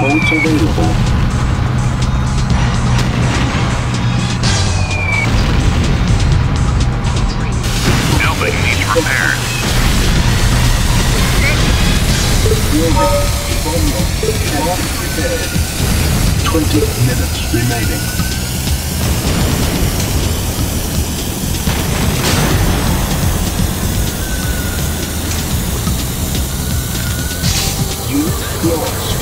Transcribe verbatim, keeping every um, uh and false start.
Boats available. Building needs repairs. Building. Cannot repaired. Twenty minutes remaining. Unit lost.